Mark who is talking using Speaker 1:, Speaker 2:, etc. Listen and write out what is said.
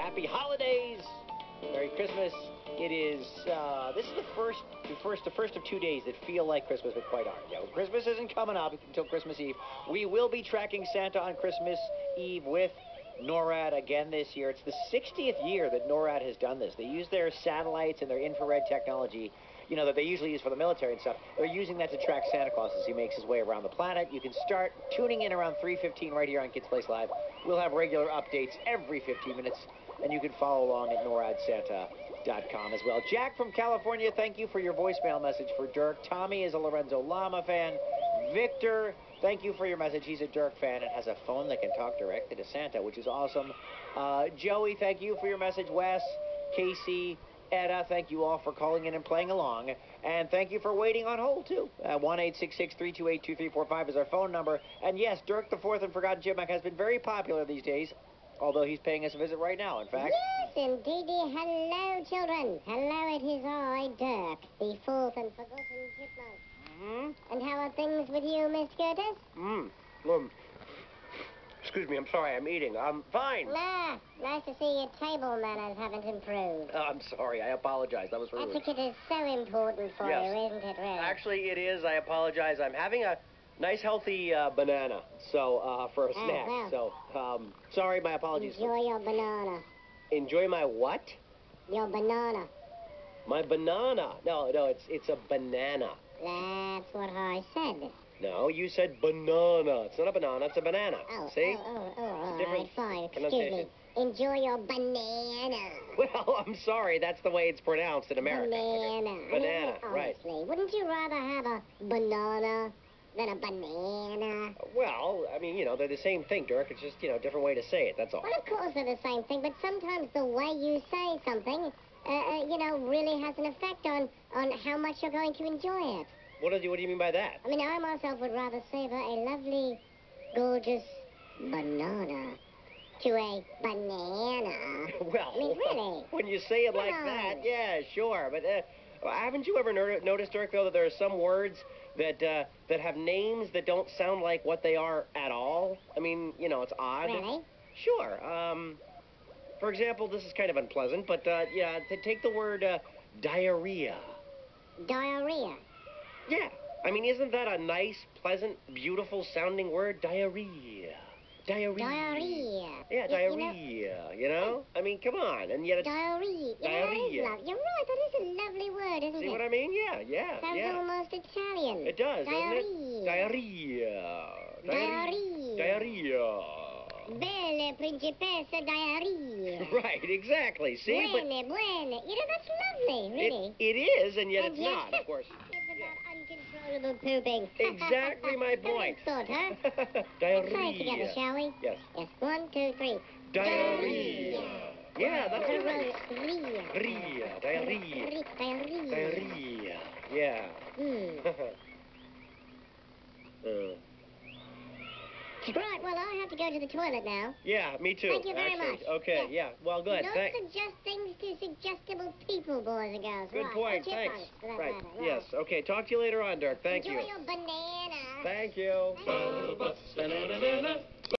Speaker 1: Happy holidays. Merry Christmas. It is, this is the first of 2 days that feel like Christmas, but quite aren't. You know, Christmas isn't coming up until Christmas Eve. We will be tracking Santa on Christmas Eve with NORAD again this year. It's the 60th year that NORAD has done this. They use their satellites and their infrared technology, you know, that they usually use for the military and stuff. They're using that to track Santa Claus as he makes his way around the planet. You can start tuning in around 3:15 right here on Kids Place Live. We'll have regular updates every 15 minutes, and you can follow along at NORADSanta.com as well. Jack from California, thank you for your voicemail message for Dirk. Tommy is a Lorenzo Lama fan. Victor, thank you for your message. He's a Dirk fan and has a phone that can talk directly to Santa, which is awesome. Joey, thank you for your message. Wes, Casey, Etta, thank you all for calling in and playing along. And thank you for waiting on hold, too. 1-866-328-2345 is our phone number. And yes, Dirk the Fourth and Forgotten Chipmunk has been very popular these days, although he's paying us a visit right now, in fact.
Speaker 2: Yes, indeedy. Hello, children. Hello, it is I, Dirk, the Fourth and Forgotten Chipmunk. And how are things with you, Miss Curtis?
Speaker 3: Excuse me, I'm sorry, I'm eating. I'm fine.
Speaker 2: Ah, nice to see your table manners haven't improved.
Speaker 3: I'm sorry, I apologize. That was rude.
Speaker 2: Etiquette is so important for
Speaker 3: Yes.
Speaker 2: you, isn't it, really?
Speaker 3: Actually, it is. I apologize. I'm having a nice, healthy banana, so, for a snack.
Speaker 2: well.
Speaker 3: So, sorry, my apologies.
Speaker 2: Enjoy your banana.
Speaker 3: Enjoy my what?
Speaker 2: Your banana.
Speaker 3: My banana. No, it's a banana.
Speaker 2: That's what I said.
Speaker 3: No, you said banana. It's not a banana, it's a banana.
Speaker 2: Oh,
Speaker 3: See?
Speaker 2: all
Speaker 3: Different
Speaker 2: right, fine. Excuse
Speaker 3: pronunciation.
Speaker 2: me. Enjoy your banana.
Speaker 3: Well, I'm sorry. That's the way it's pronounced in America.
Speaker 2: Banana.
Speaker 3: Banana,
Speaker 2: I mean,
Speaker 3: right.
Speaker 2: honestly, wouldn't you rather have a banana than a banana?
Speaker 3: Well, I mean, you know, they're the same thing, Dirk. It's just, you know, a different way to say it, that's all.
Speaker 2: Well, of course they're the same thing, but sometimes the way you say something, you know, really has an effect on how much you're going to enjoy it.
Speaker 3: What do you mean by that?
Speaker 2: I mean, I myself would rather savor a lovely, gorgeous banana to a banana.
Speaker 3: Well,
Speaker 2: I mean, really.
Speaker 3: when you say it like
Speaker 2: Come
Speaker 3: that,
Speaker 2: on.
Speaker 3: yeah, sure. But haven't you ever noticed, Dirk, though, that there are some words that have names that don't sound like what they are at all? I mean, you know, it's odd.
Speaker 2: Really?
Speaker 3: Sure. For example, this is kind of unpleasant, but, yeah, take the word diarrhea.
Speaker 2: Diarrhea.
Speaker 3: Yeah. I mean, isn't that a nice, pleasant, beautiful-sounding word? Diarrhea. Diarrhea.
Speaker 2: Diarrhea.
Speaker 3: Yeah, diarrhea, you know? I mean, come on, and yet it's...
Speaker 2: Diarrhea.
Speaker 3: Diarrhea.
Speaker 2: Yeah, you're right, that is a lovely word, isn't
Speaker 3: See
Speaker 2: it?
Speaker 3: what I mean? Yeah,
Speaker 2: Sounds
Speaker 3: yeah.
Speaker 2: almost Italian.
Speaker 3: It does, doesn't it?
Speaker 2: Diarrhea.
Speaker 3: Diarrhea.
Speaker 2: Diarrhea.
Speaker 3: Diarrhea.
Speaker 2: Belle principessa diarrhea.
Speaker 3: Right, exactly. See?
Speaker 2: Buene, buene. You know, that's lovely, really.
Speaker 3: It is, and yet
Speaker 2: And
Speaker 3: it's
Speaker 2: yet-
Speaker 3: not, of course.
Speaker 2: It's about uncontrollable pooping.
Speaker 3: Exactly my point.
Speaker 2: Thought, huh?
Speaker 3: Diarrhea.
Speaker 2: Let's try it together, shall we?
Speaker 3: Yes.
Speaker 2: Yes, 1, 2, 3.
Speaker 3: Diarrhea. Yeah, that's right.
Speaker 2: Diarrhea.
Speaker 3: Diarrhea. Diarrhea.
Speaker 2: Diarrhea.
Speaker 3: Diarrhea. Yeah.
Speaker 2: Right, well, I have to go to the toilet now.
Speaker 3: Yeah, me too.
Speaker 2: Thank you very
Speaker 3: actually.
Speaker 2: much.
Speaker 3: Okay, yeah. Well, good.
Speaker 2: Don't suggest things to suggestible people, boys and girls.
Speaker 3: Good
Speaker 2: right.
Speaker 3: point.
Speaker 2: Or
Speaker 3: Thanks.
Speaker 2: chipmunks, for that
Speaker 3: Right.
Speaker 2: matter.
Speaker 3: Yes. Okay. Talk to you later on, Dirk. Thank
Speaker 2: Enjoy
Speaker 3: you.
Speaker 2: your banana.
Speaker 3: Thank you.